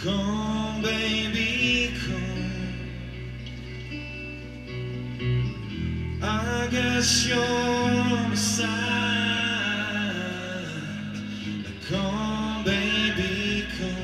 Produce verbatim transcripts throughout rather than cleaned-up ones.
Come, baby, come. I guess you're on the side. Come, baby, come.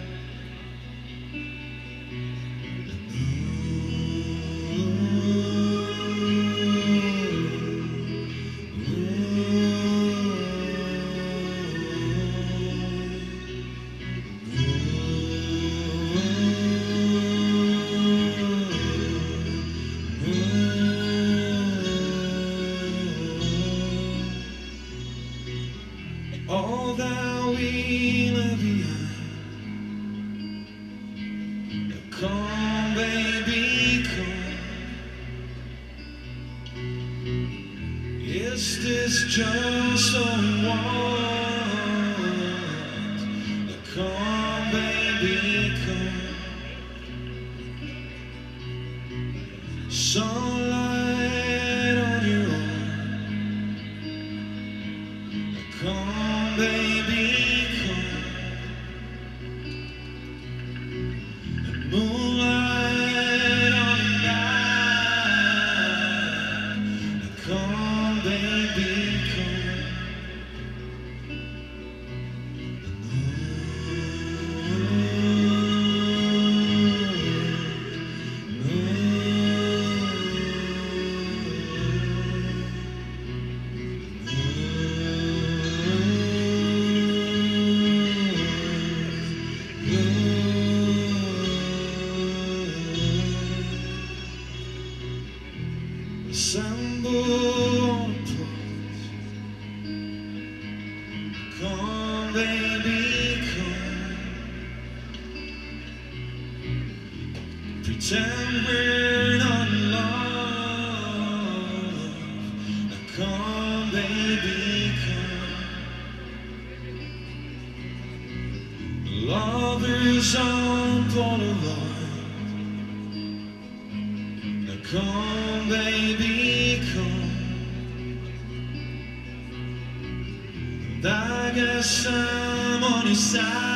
All that we left behind. Come, baby, come. Is this just all we want? Come, baby, come. Sunlight on your arm. Come, baby, come. And moonlight on the night. Come, baby, come. Assemble on the porch. Come, baby, come. Pretend we're not in love. Now come, baby, come. Lovers on Toronaut. Now come, baby, come. And I guess I'm on your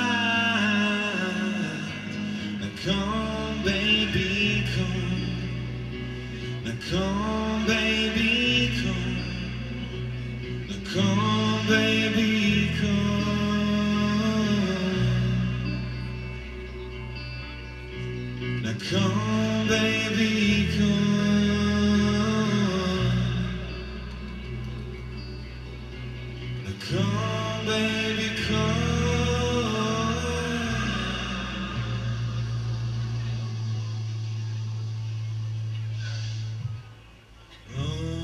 side. Now come, baby, come. Now come, baby, come. Now come, baby, come. Now come, baby, come. Now come, baby, come. Oh,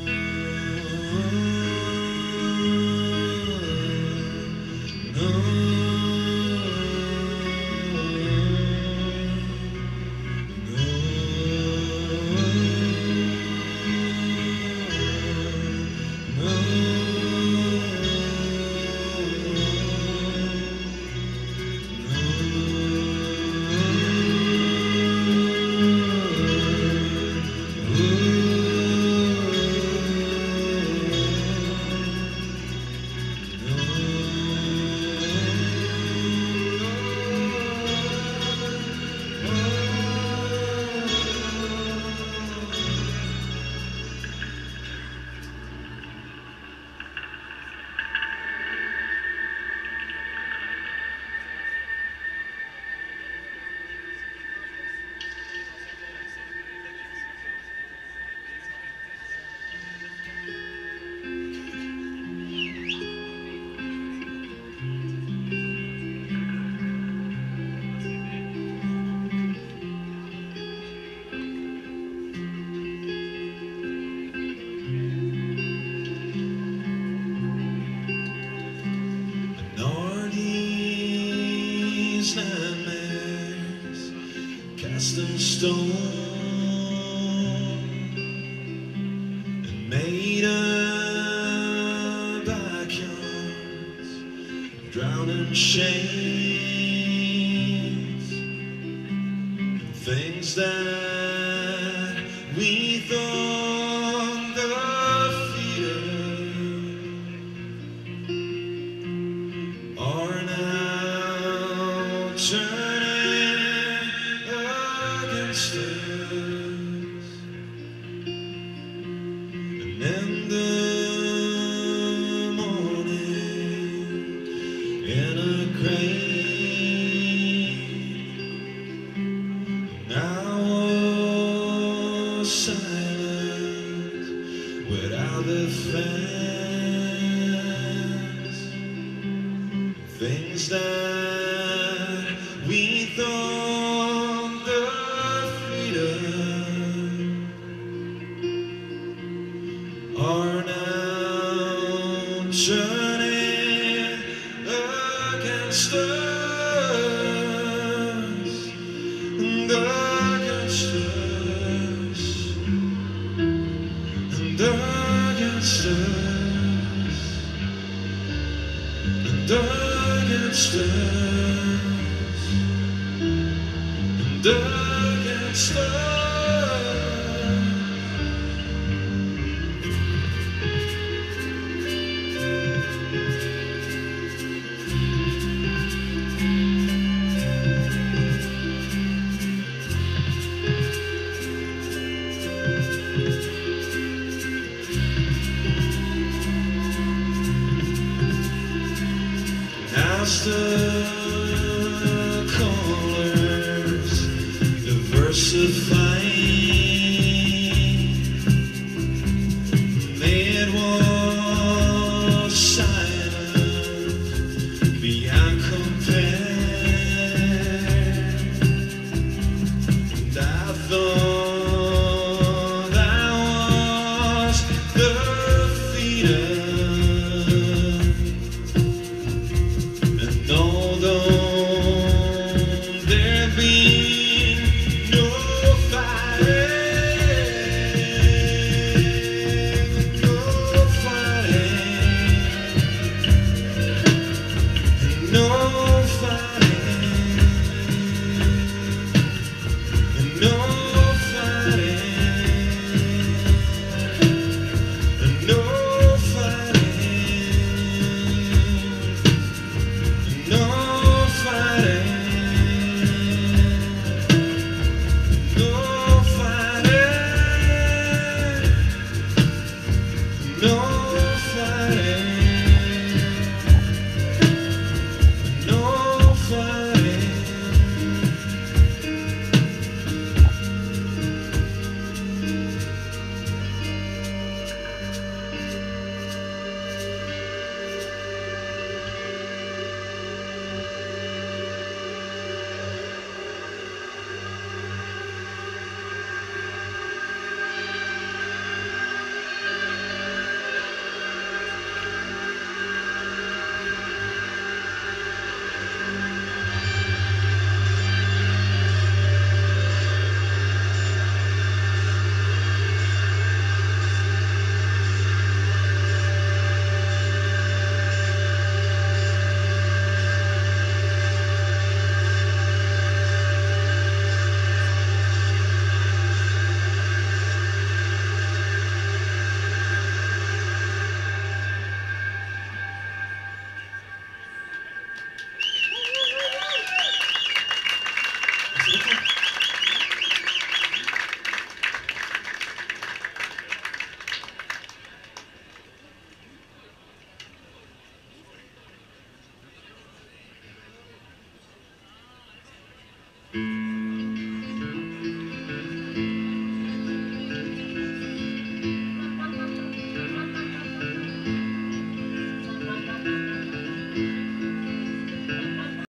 no. Nightmares cast in stone and made of icons, drowned in shades, and things that we thought defeated are now turning gangsters, and in the morning, in a crate, I was silent without the fence. Things that we thought the freedom are now turning against us, and against us, and against us, and against us, and against us. As the colors diversify,